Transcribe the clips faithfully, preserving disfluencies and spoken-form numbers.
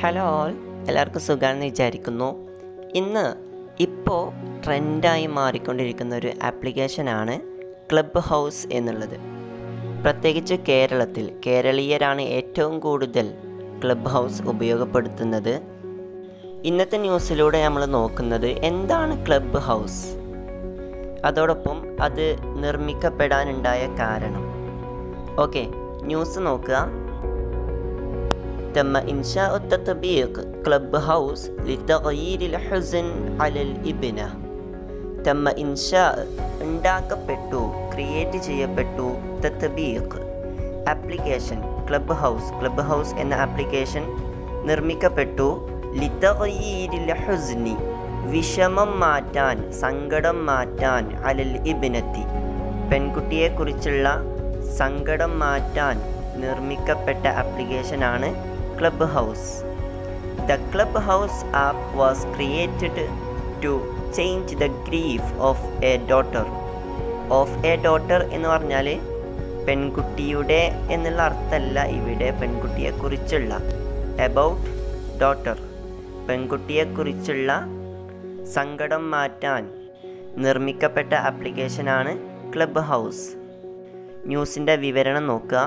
Hello all, എല്ലാവർക്കും സുഖമാണെന്ന് വിചാരിക്കുന്നു. ഇന്ന് ഇപ്പോൾ ട്രെൻഡായി മാറിക്കൊണ്ടിരിക്കുന്ന ഒരു ആപ്ലിക്കേഷനാണ് ക്ലബ് ഹൗസ് എന്നുള്ളത്. പ്രത്യേകിച്ച് കേരളത്തിൽ കേരളീയരാണ് ഏറ്റവും കൂടുതൽ ക്ലബ് ഹൗസ് ഉപയോഗപ്പെടുത്തുന്നത്. ഇന്നത്തെ ന്യൂസിലൂടെ നമ്മൾ നോക്കുന്നത് എന്താണ് ക്ലബ് ഹൗസ്, അതോടൊപ്പം അത് നിർമ്മിക്കപ്പെടാനുണ്ടായ കാരണം. ഓക്കെ, ന്യൂസ് നോക്കുക. تم إنشاء التطبيق كلب هاوس لتغيير الحزن على الإبنة. تم إنشاء ഉണ്ടാക്കപ്പെട്ടു, ക്രിയേറ്റ് ചെയ്യപ്പെട്ടു തത്ബീഖ് application club house. Club house എന്ന ആപ്ലിക്കേഷൻ നിർമ്മിക്കപ്പെട്ടു ലിതഗയീരിൽ ഹുസ്നി, വിഷമം മാറ്റാൻ, സങ്കടം മാറ്റാൻ, അലൽ ഇബ്നത്തി, പെൺകുട്ടിയെക്കുറിച്ചുള്ള സങ്കടം മാറ്റാൻ നിർമ്മിക്കപ്പെട്ട ആപ്ലിക്കേഷനാണ് club house. The Club House app was created to change the grief of a daughter. Of a daughter എന്ന് പറഞ്ഞാൽ പെൺകുട്ടിയുടെ എന്നുള്ള അർത്ഥമല്ല ഇവിടെ, പെൺകുട്ടിയെക്കുറിച്ചുള്ള, about daughter, പെൺകുട്ടിയെക്കുറിച്ചുള്ള സങ്കടം മാറ്റാൻ നിർമ്മിക്കപ്പെട്ട ആപ്ലിക്കേഷനാണ് ക്ലബ് ഹൗസ്. ന്യൂസിൻ്റെ വിവരണം നോക്കുക.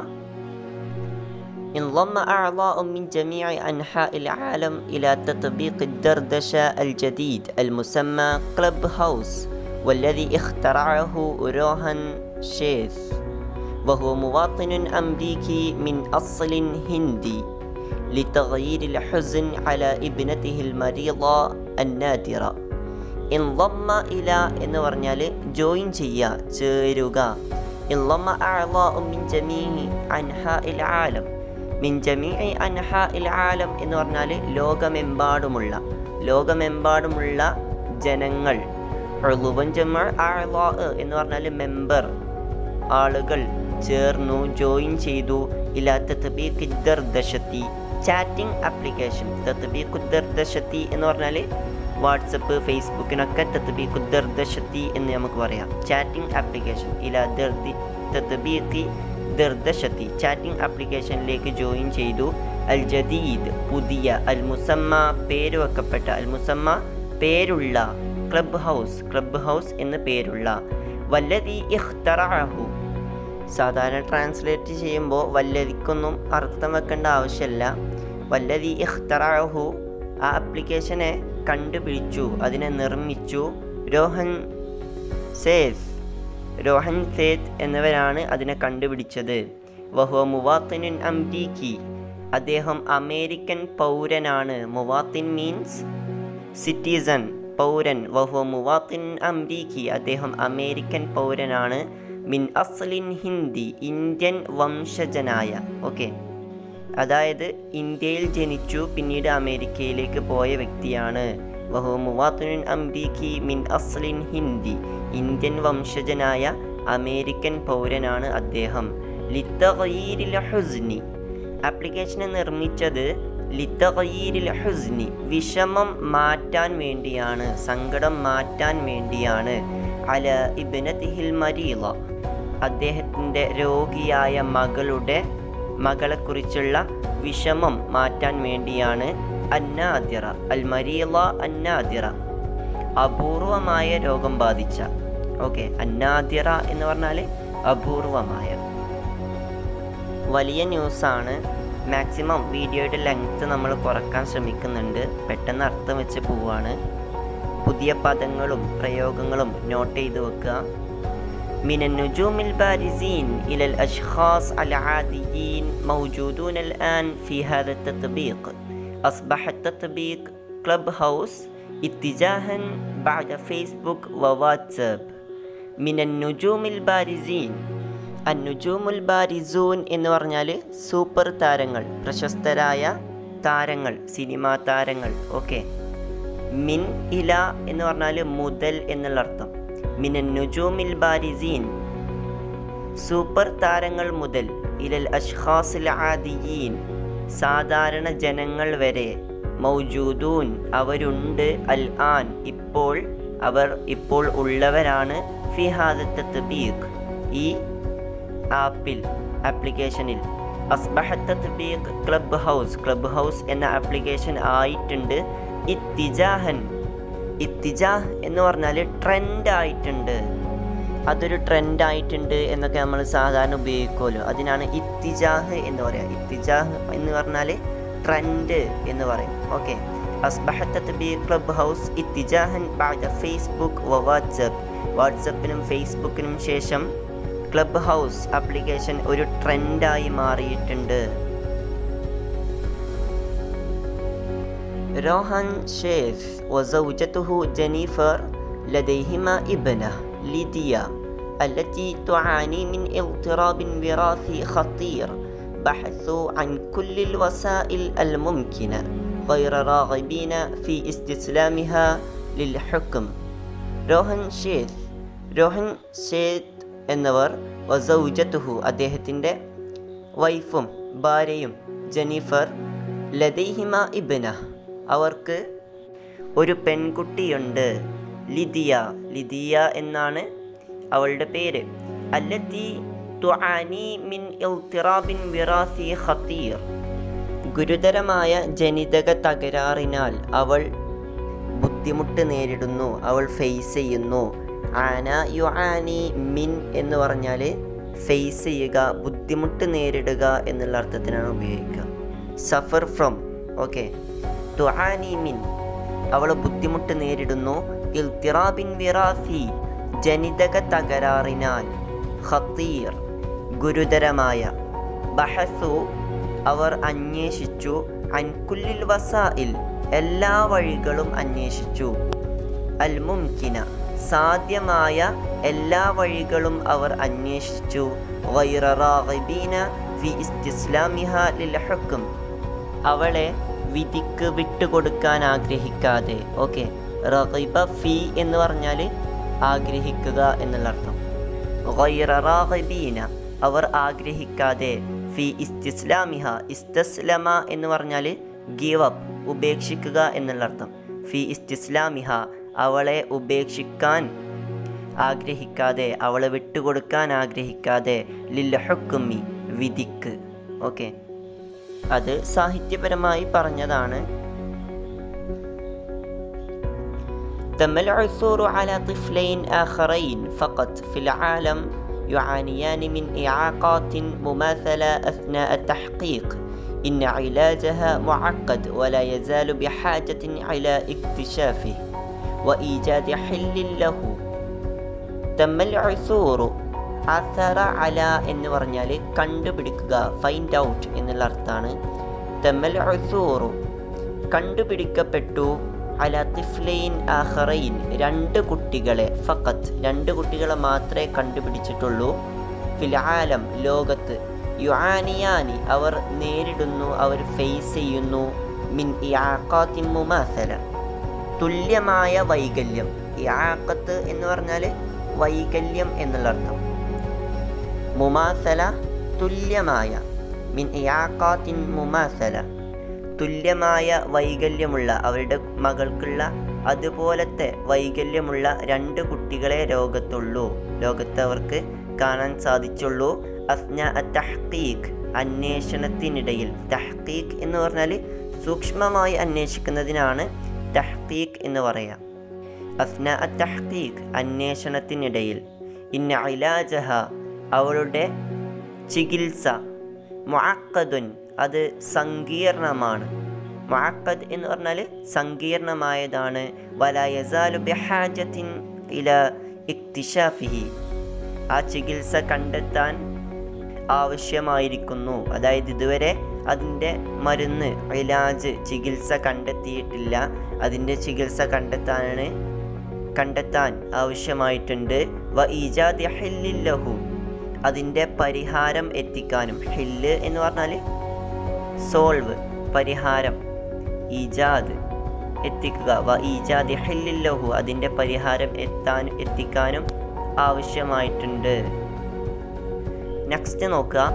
انضم أعضاء من جميع أنحاء العالم إلى تطبيق الدردشة الجديد المسمى كلب هاوس، والذي اخترعه روهان شيث، وهو مواطن أمريكي من أصل هندي، لتغيير الحزن على ابنته المريضة النادرة. انضم إلى എന്ന് പറഞ്ഞാൽ ജോയിൻ ചെയ്യുക, ചേരുക. انضم أعضاء من جميع أنحاء العالم. മിൻ ജമീഇ അൻഹാഇൽ ആലം എന്ന് പറഞ്ഞാൽ ലോകമെമ്പാടുമുള്ള ലോകമെമ്പാടുമുള്ള ജനങ്ങൾ. ഉളുവൻ ജമഅ അഅ്ളാ എന്ന് പറഞ്ഞാൽ മെമ്പർ, ആളുകൾ ചേർന്നു, ജോയിൻ ചെയ്തു. ഇലാ തത്ബീഖി ദർദശത്തി, ചാറ്റിംഗ് ആപ്ലിക്കേഷൻ. തത്ബീഖു ദർദശത്തി എന്ന് പറഞ്ഞാൽ വാട്സപ്പ്, ഫേസ്ബുക്കിനൊക്കെ തത്ബീഖു ദർദശത്തി എന്ന് നമുക്ക് പറയാം. Chatting application. ഇലാ ദർദി തത്ബീഖി ദർദശത്തി, ചാറ്റിംഗ് ആപ്ലിക്കേഷനിലേക്ക് ജോയിൻ ചെയ്തു. അൽ ജദീദ്, പുതിയ. അൽ മുസമ്മ, പേര് വെക്കപ്പെട്ട. അൽ മുസമ്മ, പേരുള്ള. ക്ലബ് ഹൗസ്, ക്ലബ് ഹൗസ് എന്ന് പേരുള്ള. വല്ലദി ഇഖ്തറഅഹു, സാധാരണ ട്രാൻസ്ലേറ്റ് ചെയ്യുമ്പോൾ വല്ലദിക്കൊന്നും അർത്ഥം വെക്കേണ്ട ആവശ്യമില്ല. വല്ലദി ഇഖ്തറഅഹു, ആ ആപ്ലിക്കേഷനെ കണ്ടുപിടിച്ചു, അതിനെ നിർമ്മിച്ചു. രോഹൻ സേത്ത് രോഹൻ സേത്ത് എന്നിവരാണ് അതിനെ കണ്ടുപിടിച്ചത്. വഹുവ മുവാത്തിനുൻ അംരീക്കി, അദ്ദേഹം അമേരിക്കൻ പൗരനാണ്. മുവാത്തിൻ മീൻസ് സിറ്റിസൺ, പൗരൻ. വഹുവ മുവാത്തിൻ അംരീക്കി, അദ്ദേഹം അമേരിക്കൻ പൗരനാണ്. മിൻ അസ്ലിൻ ഹിന്ദി, ഇന്ത്യൻ വംശജനായ. ഓക്കെ, അതായത് ഇന്ത്യയിൽ ജനിച്ചു പിന്നീട് അമേരിക്കയിലേക്ക് പോയ വ്യക്തിയാണ്. വഹുവ മുവാത്തിനുൻ അംരീക്കി മിൻ അസ്ലിൻ ഹിന്ദി, ഇന്ത്യൻ വംശജനായ അമേരിക്കൻ പൗരനാണ് അദ്ദേഹം. ലിതഗയീരിൽ ഹുസ്നി, ആപ്ലിക്കേഷനെ നിർമ്മിച്ചത് ലിതഗയീരിൽ ഹുസ്നി, വിഷമം മാറ്റാൻ വേണ്ടിയാണ്, സങ്കടം മാറ്റാൻ വേണ്ടിയാണ്. അല ഇബ്നതിഹിൽ മരീള, അദ്ദേഹത്തിൻ്റെ രോഗിയായ മകളുടെ മകളെക്കുറിച്ചുള്ള വിഷമം മാറ്റാൻ വേണ്ടിയാണ്. അന്നാദിറ, അൽ മരീള അന്നാദിറ, അപൂർവമായ രോഗം ബാധിച്ച. ഓക്കെ, അന്നാദിറ എന്ന് പറഞ്ഞാൽ അപൂർവമായ. വലിയ ന്യൂസാണ്. മാക്സിമം വീഡിയോയുടെ ലെങ്ത്ത് നമ്മൾ കുറക്കാൻ ശ്രമിക്കുന്നുണ്ട്. പെട്ടെന്ന് അർത്ഥം വെച്ച് പോവാണ്. പുതിയ പദങ്ങളും പ്രയോഗങ്ങളും നോട്ട് ചെയ്ത് വെക്കുക. من النجوم البارزين إلى الأشخاص العاديين موجودون الآن في هذا التطبيق. أصبح التطبيق كلب هاوس اتجاها بعد فيسبوك وواتساب. من النجوم البارزين, النجوم البارزون എന്ന് പറഞ്ഞാൽ സൂപ്പർ താരങ്ങൾ, പ്രശസ്തരായ താരങ്ങൾ, സിനിമാ താരങ്ങൾ. ഓക്കെ, മിൻ ഇല എന്ന് പറഞ്ഞാൽ മുതൽ എന്നുള്ള അർത്ഥം. മിനൻ നുജൂമിൽ ബാരിസീൻ, സൂപ്പർ താരങ്ങൾ മുതൽ. ഇലൽ അഷ്ഖാസിൽ ആദിയീൻ, സാധാരണ ജനങ്ങൾ വരെ. മൗജൂദൂൻ, അവരുണ്ട്. അൽ ആൻ, ഇപ്പോൾ, അവർ ഇപ്പോൾ ഉള്ളവരാണ്. ഫി ഹാദ തത്ബീഖ്, ഈ ആപ്പിൽ, ആപ്ലിക്കേഷനിൽ. അസ്ബഹത്ത് തത്ബീഖ് ക്ലബ് ഹൗസ് ക്ലബ് ഹൗസ് എന്ന ആപ്ലിക്കേഷൻ ആയിട്ടുണ്ട് ഇത്തിജാഹൻ. ഇത്തിജാഹ് എന്ന് പറഞ്ഞാൽ ട്രെൻഡ് ആയിട്ടുണ്ട്, അതൊരു ട്രെൻഡ് ആയിട്ടുണ്ട് എന്നൊക്കെ നമ്മൾ സാധാരണ ഉപയോഗിക്കുമല്ലോ, അതിനാണ് ഇത്തിജാഹ് എന്ന് പറയുക. ഇത്തിജാഹ് എന്ന് പറഞ്ഞാൽ ട്രെൻഡ് എന്ന് പറയും. ഓക്കെ, അസ്ബഹത്ത് തത്ബീഖ് ക്ലബ് ഹൗസ് ഇത്തിജാഹൻ ബഅദ ഫേസ്ബുക്ക് വ വാട്സ്ആപ്പ്. വാട്സപ്പിനും ഫേസ്ബുക്കിനും ശേഷം ക്ലബ് ഹൗസ് ആപ്ലിക്കേഷൻ ഒരു ട്രെൻഡായി മാറിയിട്ടുണ്ട്. روهان شيث وزوجته جينيفر لديهما ابنة ليديا التي تعاني من اضطراب وراثي خطير. بحثوا عن كل الوسائل الممكنة غير راغبين في استسلامها للحكم. روهان شيث روهان شيث എന്നവർ വസൗജത്തുഹു അദ്ദേഹത്തിൻ്റെ വൈഫും ഭാര്യയും ജെനിഫർ ലദൈഹിമ ഇബ്ന അവർക്ക് ഒരു പെൺകുട്ടിയുണ്ട്. ലിദിയ ലിദിയ എന്നാണ് അവളുടെ പേര്. അല്ലത്തി തുആനി മിൻ ഇൽതിറാബിൻ വിറാസി ഖതീർ. ഗുരുതരമായ ജനിതക തകരാറിനാൽ അവൾ ബുദ്ധിമുട്ട് നേരിടുന്നു, അവൾ ഫേസ് ചെയ്യുന്നു. ആന യുആനി മിൻ എന്ന് പറഞ്ഞാൽ ഫേസ് ചെയ്യുക, ബുദ്ധിമുട്ട് നേരിടുക എന്നുള്ള അർത്ഥത്തിനാണ് ഉപയോഗിക്കുക. Suffer from. ഓക്കെ, തുആനി മിൻ അവൾ ബുദ്ധിമുട്ട് നേരിടുന്നു. ഇൽതിറാബിൻ വിറാസി ജനിതക തകരാറിനാൽ. ഖതീർ ഗുരുതരമായ. ബഹസു അവർ അന്വേഷിച്ചു. അൻ കുല്ലിൽ വസായിൽ എല്ലാ വഴികളും അന്വേഷിച്ചു. അൽ മുംകിന സാധ്യമായ എല്ലാ വഴികളും അവർ അന്വേഷിച്ചു. ഗൈറ റാഗിബീന ഫി ഇസ്തിസ്ലാമിഹാ ലിൽ ഹുക്ം അവളെ വിധിക്ക് വിട്ടുകൊടുക്കാൻ ആഗ്രഹിക്കാതെ. ഓക്കെ, റഗിബ ഫി എന്ന് പറഞ്ഞാൽ ആഗ്രഹിക്കുക എന്നുള്ള അർത്ഥം. ഗൈറ റാഗിബീന അവർ ആഗ്രഹിക്കാതെ. ഫി ഇസ്തിസ്ലാമിഹ ഇസ്തസ്ലമ എന്ന് പറഞ്ഞാൽ ഗീവ് അപ്പ് ഉപേക്ഷിക്കുക എന്നുള്ള അർത്ഥം. ഫി ഇസ്തിസ്ലാമിഹ അവളെ ഉപേക്ഷിക്കാൻ ആഗ്രഹിക്കാതെ, അവളെ വിട്ടുകൊടുക്കാൻ ആഗ്രഹിക്കാതെ. ലിൽ ഹുക്മി വിധിക്ക്. ഓക്കെ, അത് സാഹിത്യപരമായി പറഞ്ഞതാണ്. تم العثور على طفلين آخرين فقط في العالم يعانيان من إعاقات مماثلة أثناء التحقيق. إن علاجها معقد ولا يزال بحاجة إلى اكتشافه وإيجاد حل له. تم العثور അസറ അല എന്ന് പറഞ്ഞാൽ കണ്ടുപിടിക്കുക, ഫൈൻഡ് ഔട്ട് എന്നുള്ള അർത്ഥമാണ്. തമ്മൽ ഉസൂറു കണ്ടുപിടിക്കപ്പെട്ടു. അല തിഫ്ലൈൻ ആഖറൈൻ രണ്ട് കുട്ടികളെ. ഫഖത്ത് രണ്ട് കുട്ടികളെ മാത്രമേ കണ്ടുപിടിച്ചിട്ടുള്ളൂ. ഫിൽ ആലം ലോകത്ത്. യുആനിയാനി അവർ നേരിടുന്നു, അവർ ഫേസ് ചെയ്യുന്നു. മിൻ ഇആഖാത്തിൻ മുമാസല തുല്യമായ വൈകല്യം. ഇആഖത്ത് എന്ന് പറഞ്ഞാൽ വൈകല്യം എന്നുള്ള അർത്ഥം. മുമാസല തുല്യമായ. മിൻ ഇആഖാത്തിൻ മുമാസല തുല്യമായ വൈകല്യമുള്ള, അവരുടെ മകൾക്കുള്ള അതുപോലത്തെ വൈകല്യമുള്ള രണ്ട് കുട്ടികളെ ലോകത്തുള്ളൂ, ലോകത്ത് അവർക്ക് കാണാൻ സാധിച്ചുള്ളൂ. അസ്ന തഹ്ഖീഖ് അന്വേഷണത്തിനിടയിൽ. തഹ്ഖീഖ് എന്ന് പറഞ്ഞാൽ സൂക്ഷ്മമായി അന്വേഷിക്കുന്നതിനാണ് തഹ്ഖീഖ് എന്ന് പറയാം. അസ്ന തഹ്ഖീഖ് അന്വേഷണത്തിനിടയിൽ. ഇന്ന ഇലാജഹ അവളുടെ ചികിത്സ. മുഅഖദുൻ അത് സങ്കീർണമാണ്. മുഅഖദ് എന്ന് പറഞ്ഞാൽ സങ്കീർണമായതാണ്. വലാ യസാലു ബിഹാജത്തിൻ ഇലാ ഇക്തിശാഫിഹി ആ ചികിത്സ കണ്ടെത്താൻ ആവശ്യമായിരിക്കുന്നു. അതായത് ഇതുവരെ അതിൻ്റെ മരുന്ന് ഇലാജ് ചികിത്സ കണ്ടെത്തിയിട്ടില്ല, അതിൻ്റെ ചികിത്സ കണ്ടെത്താനാണ് കണ്ടെത്താൻ ആവശ്യമായിട്ടുണ്ട്. വ ഈജാദി ഹില്ലില്ലഹു അതിൻ്റെ പരിഹാരം എത്തിക്കാനും. ഹില്ല് എന്ന് പറഞ്ഞാൽ സോൾവ് പരിഹാരം, ഈജാദ് എത്തിക്കുക. വ ഈജാദി ഹില്ലില്ലഹു അതിൻ്റെ പരിഹാരം എത്താൻ എത്തിക്കാനും ആവശ്യമായിട്ടുണ്ട്. നെക്സ്റ്റ് നോക്കുക.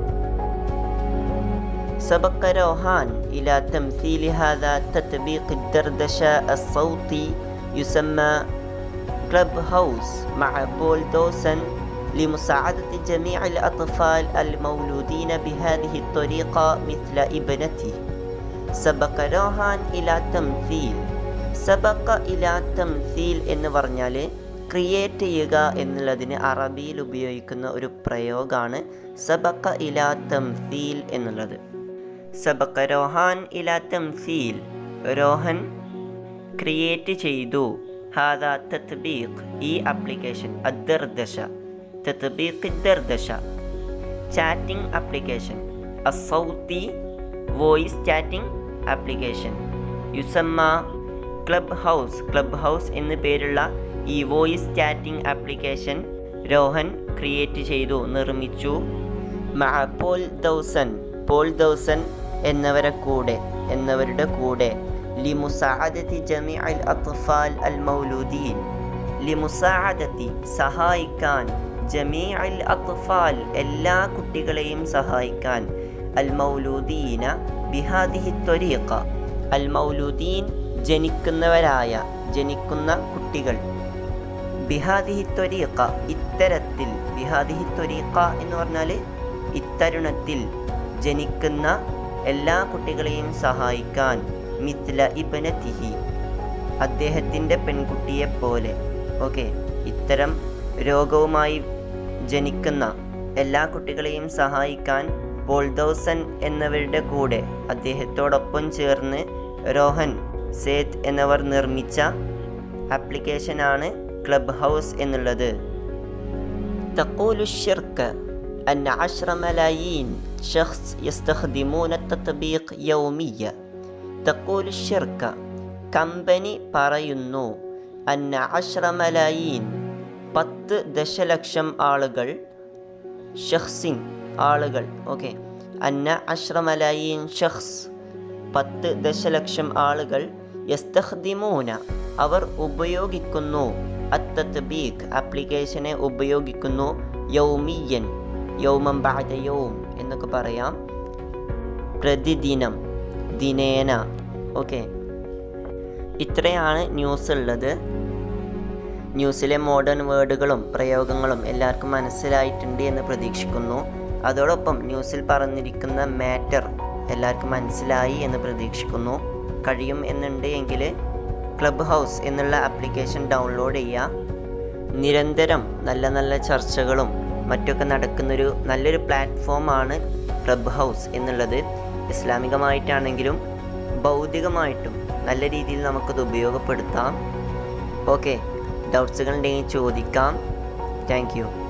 سبق روهان إلى تمثيل هذا تطبيق الدردشة الصوتي يسمى كلب هاوس مع بول دوسن لمساعدة جميع الأطفال المولودين بهذه الطريقة مثل ابنته. سبق روحان إلى تمثيل. സബക്ക ഇലാ തംസീൽ എന്ന് പറഞ്ഞാൽ ക്രിയേറ്റ് ചെയ്യുക എന്നുള്ളതിന് അറബിയിൽ ഉപയോഗിക്കുന്ന ഒരു പ്രയോഗമാണ് സബക്ക ഇലാ തംസീൽ എന്നുള്ളത്. സബക്ക റോഹാൻ ഇലാ തംസീൽ, രോഹൻ ക്രിയേറ്റ് ചെയ്തു. ഹാദാ തത്ബീഖ്, ഈ ആപ്ലിക്കേഷൻ. അദ്ദർദശ, തത്ബീഖ് ദർദശ. Chatting application. അസൗത്തി, വോയിസ് ചാറ്റിംഗ് ആപ്ലിക്കേഷൻ. യുസമ്മ ക്ലബ് ഹൗസ്, ക്ലബ് ഹൗസ് എന്നു പേരുള്ള ഈ voice chatting application Rohan create ചെയ്തു, നിർമ്മിച്ചു. മഅ പോൾ ദൗസൻ, പോൾ ദൗസൻ എന്നവരെ കൂടെ എന്നവരുടെ കൂടെ. ലിമുസാഅദതി ജമീഅൽ അത്ഫാൽ അൽ മൗലൂദീൻ, ലിമുസാഅദതി സഹായിക്കാൻ, ജമീഅൽ അത്ഫാൽ എല്ലാ കുട്ടികളെയും സഹായിക്കാൻ. അൽ മൗലൂദീന ബിഹാദിഹി ത്വരീഖ, അൽ മൗലൂദീൻ ജനിക്കുന്നവരായ, ജനിക്കുന്ന കുട്ടികൾ. ബിഹാദിഹി ത്വരീഖ ഇത്തരത്തിൽ, ബിഹാദിഹി ത്വരീഖ എന്ന് പറഞ്ഞാൽ ഇത്തരുണത്തിൽ ജനിക്കുന്ന എല്ലാ കുട്ടികളെയും സഹായിക്കാൻ. മിത്ല ഇബ്നതിഹി, അദ്ദേഹത്തിൻ്റെ പെൺകുട്ടിയെ പോലെ. ഓക്കെ, ഇത്തരം രോഗവുമായി ജനിക്കുന്ന എല്ലാ കുട്ടികളെയും സഹായിക്കാൻ പോൾ ദൗസൻ എന്നവരുടെ കൂടെ അദ്ദേഹത്തോടൊപ്പം ചേർന്ന് രോഹൻ സേത്ത് എന്നിവർ നിർമ്മിച്ച ആപ്ലിക്കേഷനാണ് ക്ലബ് ഹൗസ് എന്നുള്ളത്. തഖൂലു الشركة أن عشرة ملايين شخص يستخدمون التطبيق يوميا. تقول الشركة, കമ്പനി പറയുന്നു, أن عشرة ملايين പത്ത് ദശലക്ഷം ആളുകൾ, ഷഖ്സിൻ ആളുകൾ. ഓക്കെ, أن عشرة ملايين شخص പത്ത് ദശലക്ഷം ആളുകൾ. യസ്തഖ്ദിമൂന അവർ ഉപയോഗിക്കുന്നു, അത്തത്ബീഖ് ആപ്ലിക്കേഷനെ ഉപയോഗിക്കുന്നു. യൗമിയൻ, യൗമൻ ബഅദ യൗം എന്നൊക്കെ പറയാം, പ്രതിദിനം, ദിനേന. ഓക്കെ, ഇത്രയാണ് ന്യൂസ് ഉള്ളത്. ന്യൂസിലെ മോഡേൺ വേർഡുകളും പ്രയോഗങ്ങളും എല്ലാവർക്കും മനസ്സിലായിട്ടുണ്ട് എന്ന് പ്രതീക്ഷിക്കുന്നു. അതോടൊപ്പം ന്യൂസിൽ പറഞ്ഞിരിക്കുന്ന മാറ്റർ എല്ലാവർക്കും മനസ്സിലായി എന്ന് പ്രതീക്ഷിക്കുന്നു. കഴിയും എന്നുണ്ട് എങ്കിൽ ക്ലബ് ഹൗസ് എന്നുള്ള ആപ്ലിക്കേഷൻ ഡൗൺലോഡ് ചെയ്യുക. നിരന്തരം നല്ല നല്ല ചർച്ചകളും മറ്റൊക്കെ നടക്കുന്നൊരു നല്ലൊരു പ്ലാറ്റ്ഫോമാണ് ക്ലബ് ഹൗസ് എന്നുള്ളത്. ഇസ്ലാമികമായിട്ടാണെങ്കിലും ഭൗതികമായിട്ടും നല്ല രീതിയിൽ നമുക്കത് ഉപയോഗപ്പെടുത്താം. ഓക്കെ, ഡൗട്ട്സുകൾ ഉണ്ടെങ്കിൽ ചോദിക്കാം. Thank U.